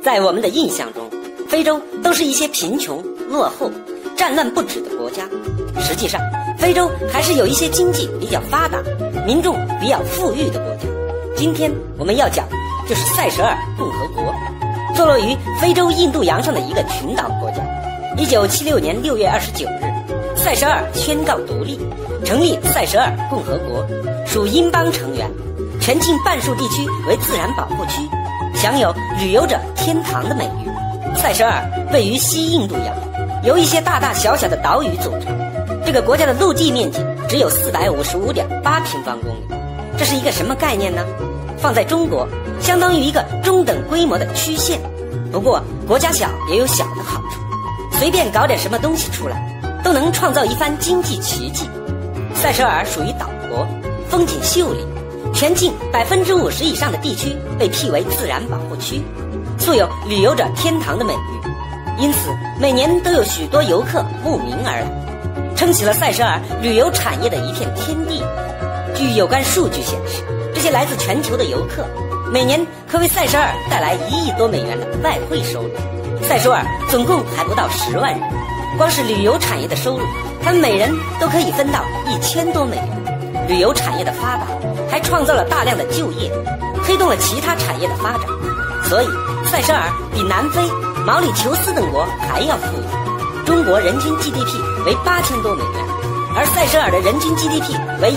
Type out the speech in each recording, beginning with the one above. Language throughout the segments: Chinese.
在我们的印象中，非洲都是一些贫穷、落后、战乱不止的国家。实际上，非洲还是有一些经济比较发达、民众比较富裕的国家。今天我们要讲就是塞舌尔共和国，坐落于非洲印度洋上的一个群岛国家。1976年6月29日，塞舌尔宣告独立，成立塞舌尔共和国，属英邦成员，全境半数地区为自然保护区，享有旅游者天堂的美誉。塞舌尔位于西印度洋，由一些大大小小的岛屿组成。这个国家的陆地面积只有455.8平方公里，这是一个什么概念呢？放在中国，相当于一个中等规模的区县。不过国家小也有小的好处，随便搞点什么东西出来，都能创造一番经济奇迹。塞舌尔属于岛国，风景秀丽，全境50%以上的地区被辟为自然保护区，素有旅游者天堂的美誉，因此每年都有许多游客慕名而来，撑起了塞舌尔旅游产业的一片天地。据有关数据显示，这些来自全球的游客每年可为塞舌尔带来1亿多美元的外汇收入。塞舌尔总共还不到10万人，光是旅游产业的收入，他们每人都可以分到1000多美元。旅游产业的发达还创造了大量的就业，推动了其他产业的发展。所以塞舌尔比南非、毛里求斯等国还要富裕。中国人均 GDP 为8000多美元，而塞舌尔的人均 GDP 为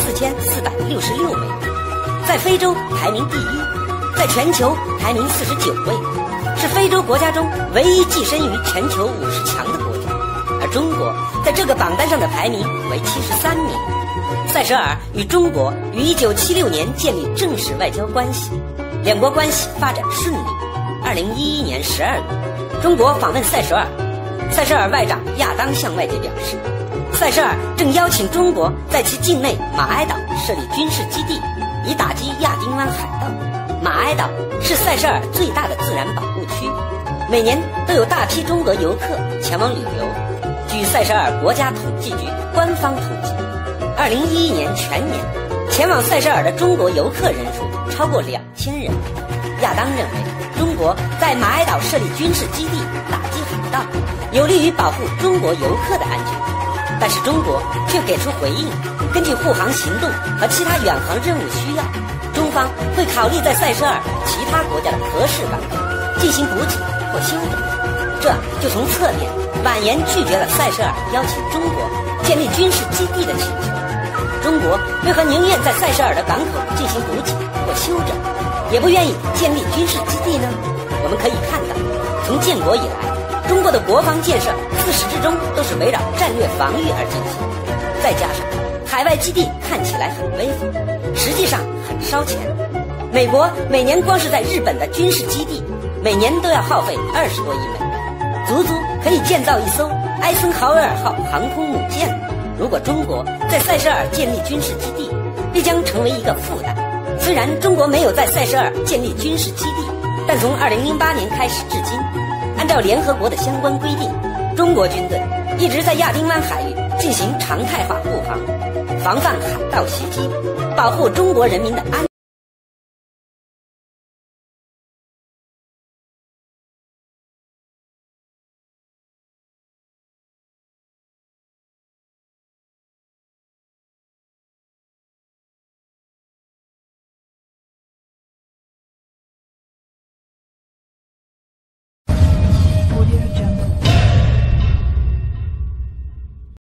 14466美元，在非洲排名第1，在全球排名49位，是非洲国家中唯一跻身于全球50强的国家。而中国在这个榜单上的排名为73名。塞舌尔与中国于1976年建立正式外交关系，两国关系发展顺利。2011年12月，中国访问塞舌尔，塞舌尔外长亚当向外界表示，塞舌尔正邀请中国在其境内马埃岛设立军事基地，以打击亚丁湾海盗。马埃岛是塞舌尔最大的自然保护区，每年都有大批中国游客前往旅游。据塞舌尔国家统计局官方统计，2011年全年前往塞舌尔的中国游客人数超过2000人。亚当认为，中国在马埃岛设立军事基地打击海盗，有利于保护中国游客的安全。但是中国却给出回应，根据护航行动和其他远航任务需要，中方会考虑在塞舌尔其他国家的合适港口进行补给或修整。这就从侧面婉言拒绝了塞舌尔邀请中国建立军事基地的请求。中国为何宁愿在塞舌尔的港口进行补给或修整，也不愿意建立军事基地呢？我们可以看到，从建国以来，中国的国防建设自始至终都是围绕战略防御而进行，再加上海外基地看起来很威风，实际上很烧钱。美国每年光是在日本的军事基地，每年都要耗费20多亿美元，足足可以建造一艘艾森豪威尔号航空母舰。如果中国在塞舌尔建立军事基地，必将成为一个负担。虽然中国没有在塞舌尔建立军事基地，但从2008年开始至今，按照联合国的相关规定，中国军队一直在亚丁湾海域进行常态化护航，防范海盗袭击，保护中国人民的安